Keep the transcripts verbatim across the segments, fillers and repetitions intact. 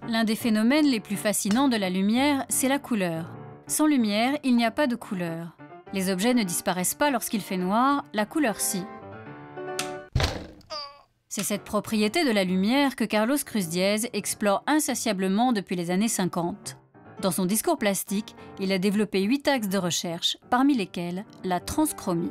L'un des phénomènes les plus fascinants de la lumière, c'est la couleur. Sans lumière, il n'y a pas de couleur. Les objets ne disparaissent pas lorsqu'il fait noir, la couleur si. C'est cette propriété de la lumière que Carlos Cruz Diez explore insatiablement depuis les années cinquante. Dans son discours plastique, il a développé huit axes de recherche, parmi lesquels la transchromie.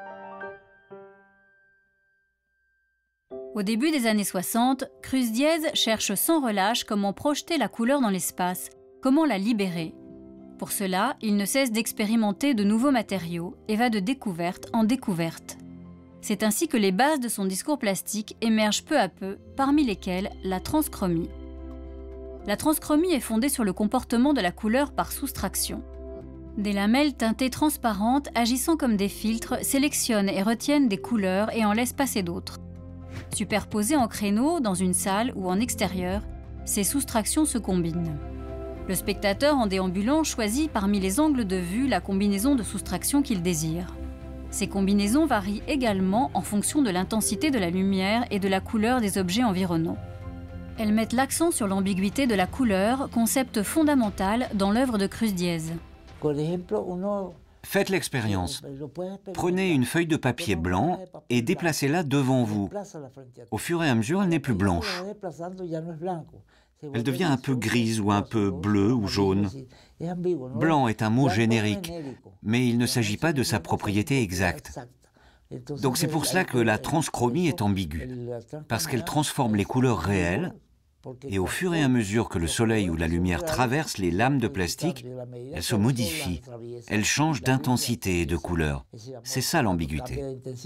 Au début des années soixante, Cruz Diez cherche sans relâche comment projeter la couleur dans l'espace, comment la libérer. Pour cela, il ne cesse d'expérimenter de nouveaux matériaux et va de découverte en découverte. C'est ainsi que les bases de son discours plastique émergent peu à peu, parmi lesquelles la transchromie. La transchromie est fondée sur le comportement de la couleur par soustraction. Des lamelles teintées transparentes agissant comme des filtres sélectionnent et retiennent des couleurs et en laissent passer d'autres. Superposées en créneaux, dans une salle ou en extérieur, ces soustractions se combinent. Le spectateur en déambulant choisit parmi les angles de vue la combinaison de soustraction qu'il désire. Ces combinaisons varient également en fonction de l'intensité de la lumière et de la couleur des objets environnants. Elles mettent l'accent sur l'ambiguïté de la couleur, concept fondamental dans l'œuvre de Cruz Diez. Faites l'expérience. Prenez une feuille de papier blanc et déplacez-la devant vous. Au fur et à mesure, elle n'est plus blanche. Elle devient un peu grise ou un peu bleue ou jaune. Blanc est un mot générique, mais il ne s'agit pas de sa propriété exacte. Donc c'est pour cela que la transchromie est ambiguë, parce qu'elle transforme les couleurs réelles, et au fur et à mesure que le soleil ou la lumière traverse les lames de plastique, elle se modifie, elle change d'intensité et de couleur. C'est ça l'ambiguïté.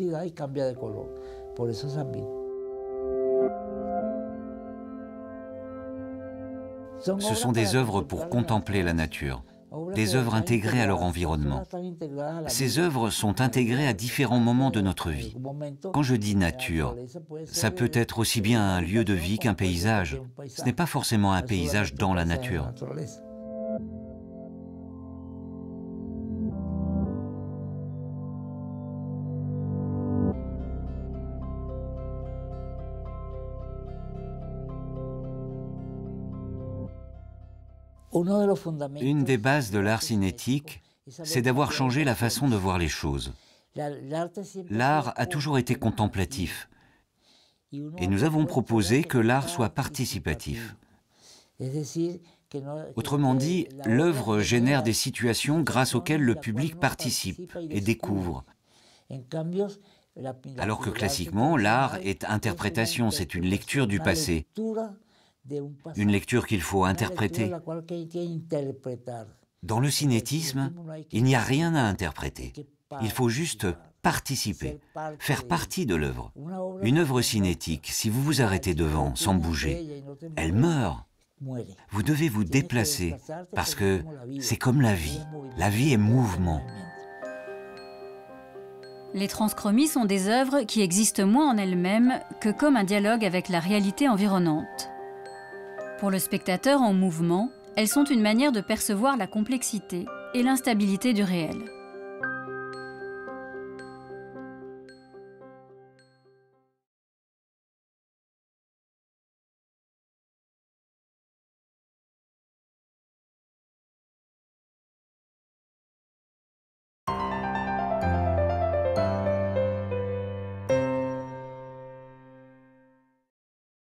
Ce sont des œuvres pour contempler la nature, des œuvres intégrées à leur environnement. Ces œuvres sont intégrées à différents moments de notre vie. Quand je dis nature, ça peut être aussi bien un lieu de vie qu'un paysage. Ce n'est pas forcément un paysage dans la nature. Une des bases de l'art cinétique, c'est d'avoir changé la façon de voir les choses. L'art a toujours été contemplatif, et nous avons proposé que l'art soit participatif. Autrement dit, l'œuvre génère des situations grâce auxquelles le public participe et découvre. Alors que classiquement, l'art est interprétation, c'est une lecture du passé. Une lecture qu'il faut interpréter. Dans le cinétisme, il n'y a rien à interpréter. Il faut juste participer, faire partie de l'œuvre. Une œuvre cinétique, si vous vous arrêtez devant sans bouger, elle meurt. Vous devez vous déplacer parce que c'est comme la vie. La vie est mouvement. Les transchromies sont des œuvres qui existent moins en elles-mêmes que comme un dialogue avec la réalité environnante. Pour le spectateur en mouvement, elles sont une manière de percevoir la complexité et l'instabilité du réel.